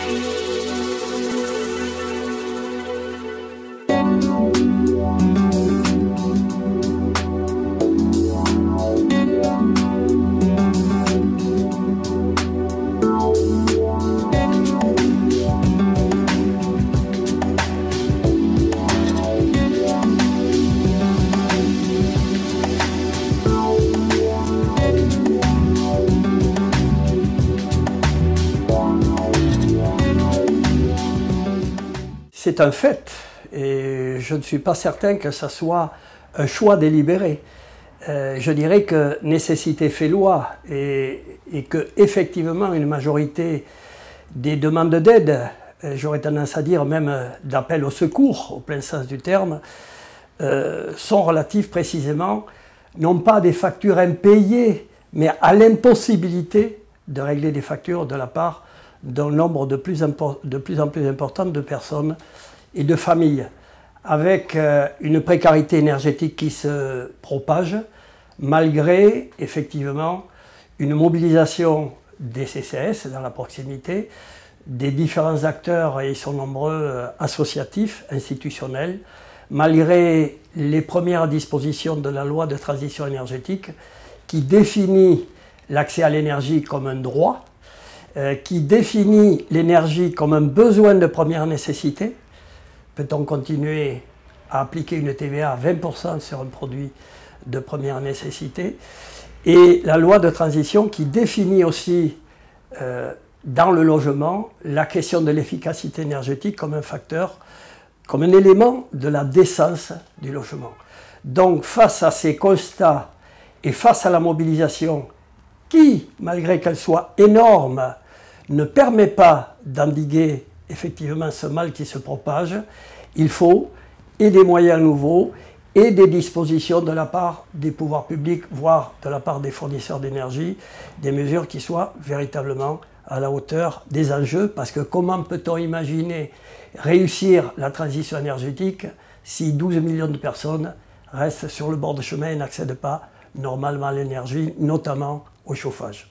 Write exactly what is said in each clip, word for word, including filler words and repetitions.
C'est un fait, et je ne suis pas certain que ce soit un choix délibéré. Euh, je dirais que nécessité fait loi, et, et que effectivement une majorité des demandes d'aide, j'aurais tendance à dire même d'appel au secours, au plein sens du terme, euh, sont relatives précisément, non pas à des factures impayées, mais à l'impossibilité de régler des factures de la part d'un nombre de plus, de plus en plus important de personnes et de familles, avec euh, une précarité énergétique qui se propage, malgré effectivement une mobilisation des C C S dans la proximité, des différents acteurs, et ils sont nombreux, euh, associatifs, institutionnels, malgré les premières dispositions de la loi de transition énergétique qui définit l'accès à l'énergie comme un droit, Euh, qui définit l'énergie comme un besoin de première nécessité. Peut-on continuer à appliquer une T V A à vingt pour cent sur un produit de première nécessité? Et la loi de transition qui définit aussi euh, dans le logement la question de l'efficacité énergétique comme un facteur, comme un élément de la décence du logement. Donc face à ces constats et face à la mobilisation qui, malgré qu'elle soit énorme, ne permet pas d'endiguer effectivement ce mal qui se propage, il faut et des moyens nouveaux et des dispositions de la part des pouvoirs publics, voire de la part des fournisseurs d'énergie, des mesures qui soient véritablement à la hauteur des enjeux, parce que comment peut-on imaginer réussir la transition énergétique si douze millions de personnes restent sur le bord de chemin et n'accèdent pas normalement à l'énergie, notamment au chauffage.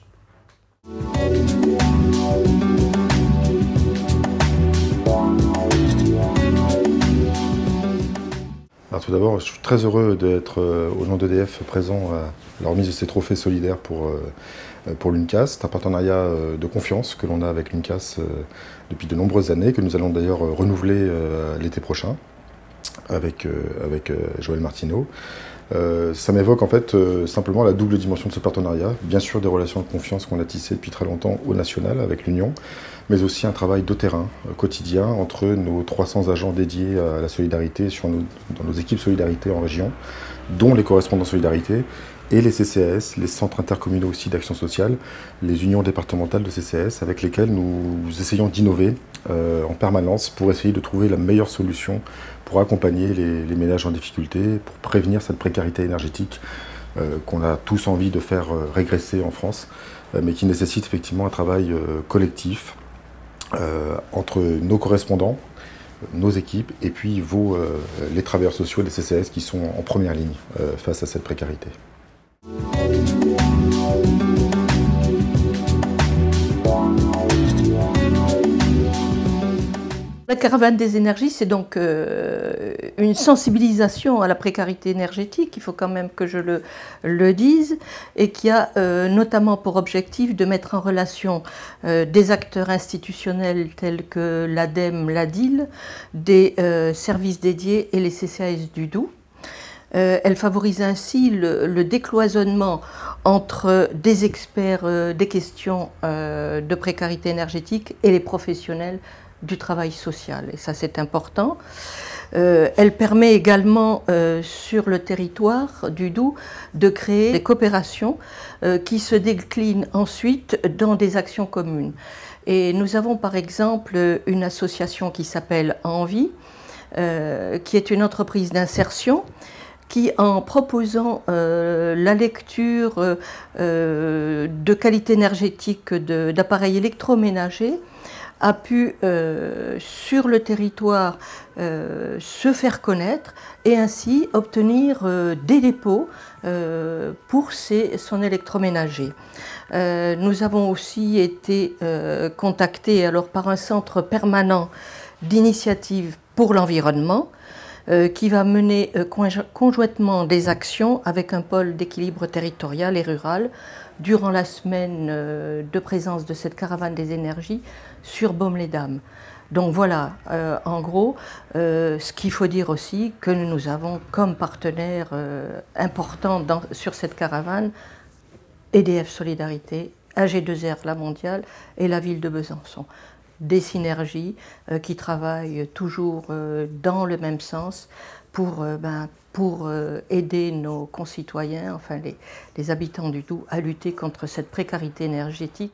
Alors tout d'abord, je suis très heureux d'être euh, au nom d'E D F présent à la remise de ces trophées solidaires pour, euh, pour l'UNCAS. C'est un partenariat euh, de confiance que l'on a avec l'UNCAS euh, depuis de nombreuses années, que nous allons d'ailleurs euh, renouveler euh, l'été prochain avec, euh, avec euh, Joël Martineau. Euh, ça m'évoque en fait euh, simplement la double dimension de ce partenariat, bien sûr des relations de confiance qu'on a tissées depuis très longtemps au national avec l'Union, mais aussi un travail de terrain euh, quotidien entre nos trois cents agents dédiés à la solidarité sur nos, dans nos équipes solidarité en région, dont les correspondants solidarité, et les C C S, les centres intercommunaux aussi d'action sociale, les unions départementales de C C S, avec lesquelles nous essayons d'innover euh, en permanence pour essayer de trouver la meilleure solution pour accompagner les, les ménages en difficulté, pour prévenir cette précarité énergétique euh, qu'on a tous envie de faire euh, régresser en France, euh, mais qui nécessite effectivement un travail euh, collectif euh, entre nos correspondants, nos équipes, et puis vous, euh, les travailleurs sociaux des C C S qui sont en première ligne euh, face à cette précarité. La caravane des énergies, c'est donc euh, une sensibilisation à la précarité énergétique, il faut quand même que je le, le dise, et qui a euh, notamment pour objectif de mettre en relation euh, des acteurs institutionnels tels que l'ADEME, l'A D I L, des euh, services dédiés et les C C A S du Doubs. Euh, elle favorise ainsi le, le décloisonnement entre des experts euh, des questions euh, de précarité énergétique et les professionnels du travail social, et ça c'est important. Euh, elle permet également euh, sur le territoire du Doubs de créer des coopérations euh, qui se déclinent ensuite dans des actions communes. Et nous avons par exemple une association qui s'appelle Envie, euh, qui est une entreprise d'insertion, qui, en proposant euh, la lecture euh, de qualité énergétique d'appareils électroménagers, a pu euh, sur le territoire euh, se faire connaître et ainsi obtenir euh, des dépôts euh, pour ses, son électroménager. Euh, nous avons aussi été euh, contactés alors par un centre permanent d'initiative pour l'environnement euh, qui va mener euh, conjointement des actions avec un pôle d'équilibre territorial et rural durant la semaine euh, de présence de cette caravane des énergies sur Baume-les-Dames. Donc voilà, euh, en gros, euh, ce qu'il faut dire aussi, que nous avons comme partenaire euh, important dans, sur cette caravane E D F Solidarité, A G deux R La Mondiale et la ville de Besançon. Des synergies euh, qui travaillent toujours euh, dans le même sens pour, euh, ben, pour euh, aider nos concitoyens, enfin les, les habitants du Doubs, à lutter contre cette précarité énergétique.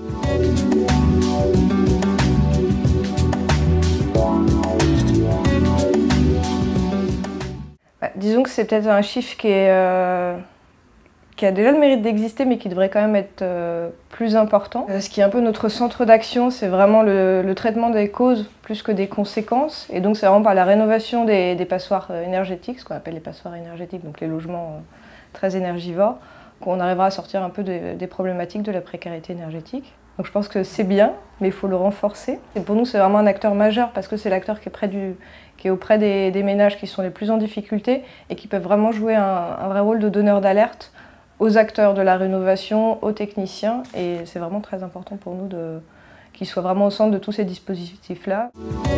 Bah, disons que c'est peut-être un chiffre qui, est, euh, qui a déjà le mérite d'exister, mais qui devrait quand même être euh, plus important. Euh, ce qui est un peu notre centre d'action, c'est vraiment le, le traitement des causes plus que des conséquences. Et donc c'est vraiment par la rénovation des, des passoires énergétiques, ce qu'on appelle les passoires énergétiques, donc les logements euh, très énergivores, qu'on arrivera à sortir un peu des, des problématiques de la précarité énergétique. Donc je pense que c'est bien, mais il faut le renforcer. Et pour nous, c'est vraiment un acteur majeur parce que c'est l'acteur qui est, près du, qui est auprès des, des ménages qui sont les plus en difficulté et qui peuvent vraiment jouer un, un vrai rôle de donneur d'alerte aux acteurs de la rénovation, aux techniciens. Et c'est vraiment très important pour nous de, qu'ils soient vraiment au centre de tous ces dispositifs-là.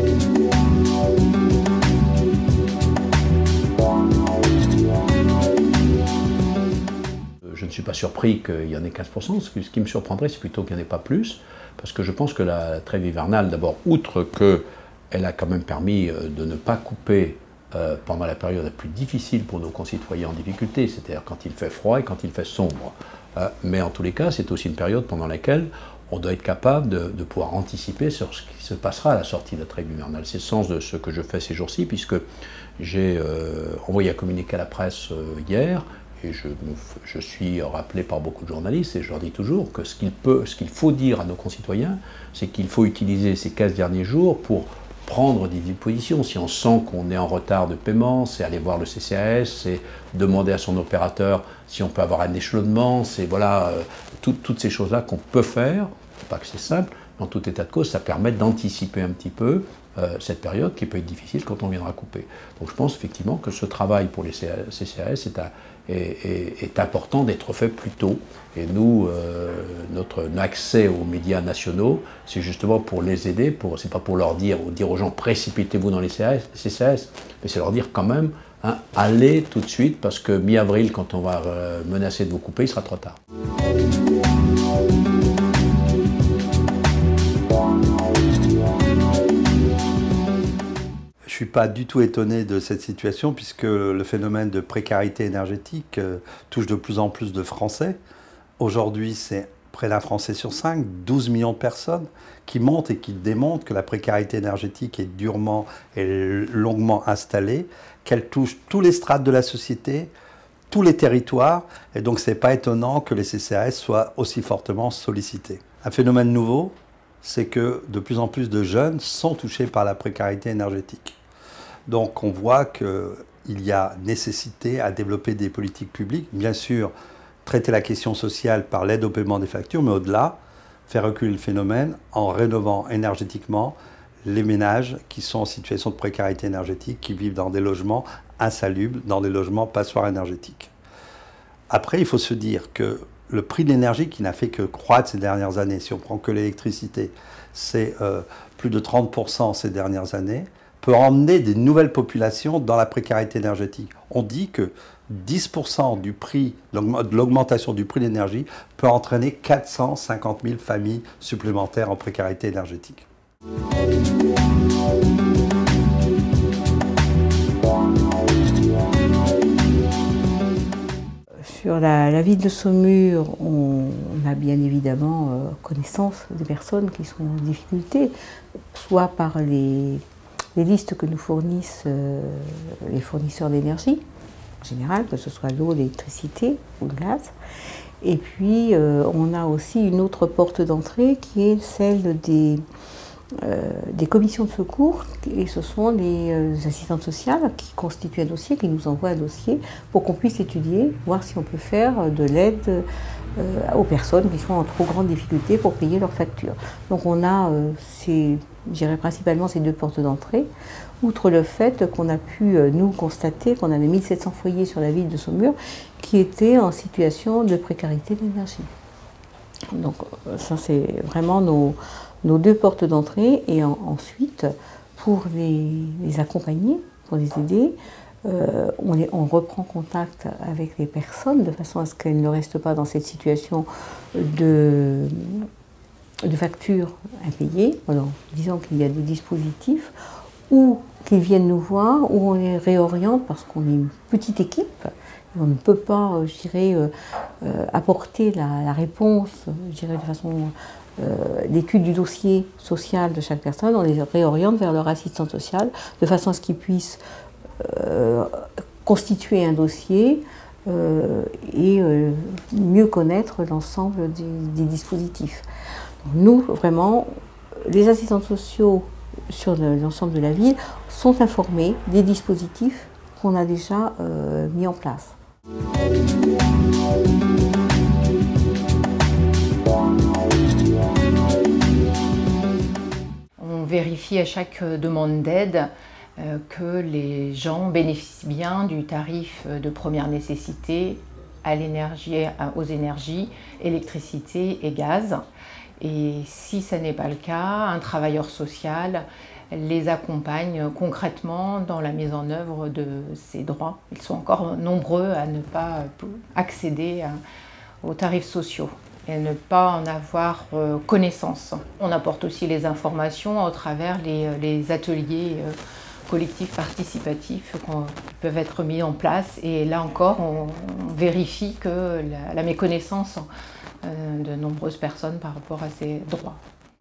Je ne suis pas surpris qu'il y en ait quinze pour cent. Ce qui me surprendrait, c'est plutôt qu'il n'y en ait pas plus. Parce que je pense que la trêve hivernale, d'abord, outre qu'elle a quand même permis de ne pas couper euh, pendant la période la plus difficile pour nos concitoyens en difficulté, c'est-à-dire quand il fait froid et quand il fait sombre. Euh, mais en tous les cas, c'est aussi une période pendant laquelle on doit être capable de, de pouvoir anticiper sur ce qui se passera à la sortie de la trêve hivernale. C'est le sens de ce que je fais ces jours-ci, puisque j'ai euh, envoyé un communiqué à la presse euh, hier, et je, je suis rappelé par beaucoup de journalistes, et je leur dis toujours que ce qu'il peut, ce qu'il faut dire à nos concitoyens, c'est qu'il faut utiliser ces quinze derniers jours pour prendre des dispositions. Si on sent qu'on est en retard de paiement, c'est aller voir le C C A S, c'est demander à son opérateur si on peut avoir un échelonnement, c'est voilà, euh, tout, toutes ces choses-là qu'on peut faire. Pas que c'est simple, dans tout état de cause, ça permet d'anticiper un petit peu euh, cette période qui peut être difficile quand on viendra couper. Donc je pense effectivement que ce travail pour les C C A S est, à, est, est, est important d'être fait plus tôt. Et nous, euh, notre accès aux médias nationaux, c'est justement pour les aider, pour, c'est pas pour leur dire, dire aux gens précipitez-vous dans les C C A S, mais c'est leur dire quand même, hein, allez tout de suite, parce que mi-avril, quand on va euh, menacer de vous couper, il sera trop tard. Je ne suis pas du tout étonné de cette situation puisque le phénomène de précarité énergétique euh, touche de plus en plus de Français. Aujourd'hui, c'est près d'un Français sur cinq, douze millions de personnes qui montrent et qui démontrent que la précarité énergétique est durement et longuement installée, qu'elle touche tous les strates de la société, tous les territoires, et donc ce n'est pas étonnant que les C C A S soient aussi fortement sollicités. Un phénomène nouveau, c'est que de plus en plus de jeunes sont touchés par la précarité énergétique. Donc on voit qu'il y a nécessité à développer des politiques publiques, bien sûr traiter la question sociale par l'aide au paiement des factures, mais au-delà, faire reculer le phénomène en rénovant énergétiquement les ménages qui sont en situation de précarité énergétique, qui vivent dans des logements insalubres, dans des logements passoires énergétiques. Après, il faut se dire que le prix de l'énergie qui n'a fait que croître ces dernières années, si on prend que l'électricité, c'est euh, plus de trente pour cent ces dernières années, peut emmener des nouvelles populations dans la précarité énergétique. On dit que dix pour cent du prix, de l'augmentation du prix de l'énergie peut entraîner quatre cent cinquante mille familles supplémentaires en précarité énergétique. Sur la, la ville de Saumur, on, on a bien évidemment euh, connaissance des personnes qui sont en difficulté, soit par les, les listes que nous fournissent euh, les fournisseurs d'énergie, en général, que ce soit l'eau, l'électricité ou le gaz. Et puis, euh, on a aussi une autre porte d'entrée qui est celle des, euh, des commissions de secours, et ce sont les euh, assistantes sociales qui constituent un dossier, qui nous envoient un dossier pour qu'on puisse étudier, voir si on peut faire de l'aide euh, aux personnes qui sont en trop grande difficulté pour payer leurs factures. Donc on a, euh, ces, je dirais principalement ces deux portes d'entrée, outre le fait qu'on a pu euh, nous constater qu'on avait mille sept cents foyers sur la ville de Saumur qui étaient en situation de précarité d'énergie. Donc ça c'est vraiment nos, nos deux portes d'entrée, et en, ensuite pour les, les accompagner, pour les aider, euh, on, les, on reprend contact avec les personnes de façon à ce qu'elles ne restent pas dans cette situation de, de factures impayées, alors disons qu'il y a des dispositifs, ou qu'ils viennent nous voir, ou on les réoriente parce qu'on est une petite équipe. On ne peut pas, je dirais, euh, euh, apporter la, la réponse, je dirais, de façon euh, l'étude du dossier social de chaque personne. On les réoriente vers leur assistante sociale de façon à ce qu'ils puissent euh, constituer un dossier euh, et euh, mieux connaître l'ensemble des, des dispositifs. Donc nous, vraiment, les assistants sociaux sur l'ensemble de la ville sont informés des dispositifs qu'on a déjà euh, mis en place. On vérifie à chaque demande d'aide euh, que les gens bénéficient bien du tarif de première nécessité à l'énergie, aux énergies, électricité et gaz. Et si ce n'est pas le cas, un travailleur social les accompagne concrètement dans la mise en œuvre de ces droits. Ils sont encore nombreux à ne pas accéder aux tarifs sociaux et ne pas en avoir connaissance. On apporte aussi les informations au travers les, les ateliers collectifs participatifs qui peuvent être mis en place, et là encore on, on vérifie que la, la méconnaissance de nombreuses personnes par rapport à ces droits.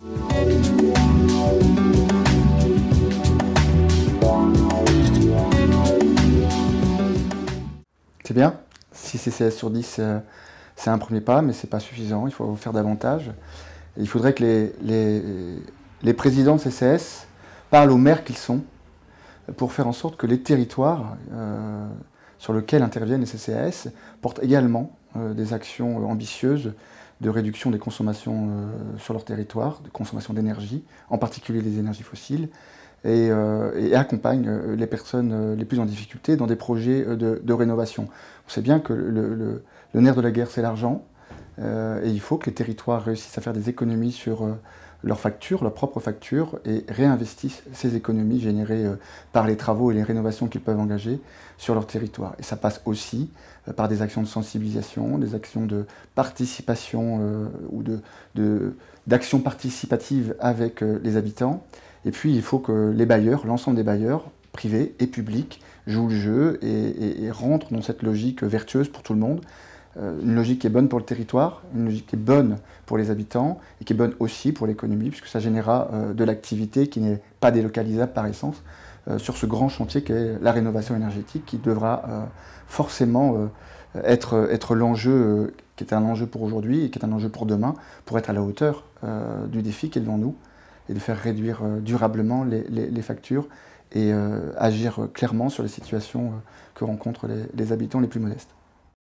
C'est bien, six C C S sur dix, euh, c'est un premier pas, mais ce n'est pas suffisant, il faut faire davantage. Et il faudrait que les, les, les présidents de C C S parlent aux maires qu'ils sont, pour faire en sorte que les territoires euh, sur lesquels interviennent les C C S portent également euh, des actions ambitieuses de réduction des consommations euh, sur leur territoire, de consommation d'énergie, en particulier les énergies fossiles, et, euh, et accompagnent euh, les personnes euh, les plus en difficulté dans des projets euh, de, de rénovation. On sait bien que le, le, le nerf de la guerre, c'est l'argent, euh, et il faut que les territoires réussissent à faire des économies sur euh, leurs factures, leurs propres factures, et réinvestissent ces économies générées euh, par les travaux et les rénovations qu'ils peuvent engager sur leur territoire. Et ça passe aussi euh, par des actions de sensibilisation, des actions de participation euh, ou de, de, d'actions participatives avec euh, les habitants. Et puis il faut que les bailleurs, l'ensemble des bailleurs, privés et publics, jouent le jeu et, et, et rentrent dans cette logique vertueuse pour tout le monde. Euh, une logique qui est bonne pour le territoire, une logique qui est bonne pour les habitants et qui est bonne aussi pour l'économie, puisque ça générera euh, de l'activité qui n'est pas délocalisable par essence euh, sur ce grand chantier qu'est la rénovation énergétique, qui devra euh, forcément euh, être, être l'enjeu, euh, qui est un enjeu pour aujourd'hui et qui est un enjeu pour demain, pour être à la hauteur euh, du défi qui est devant nous, et de faire réduire euh, durablement les, les, les factures et euh, agir clairement sur les situations euh, que rencontrent les, les habitants les plus modestes.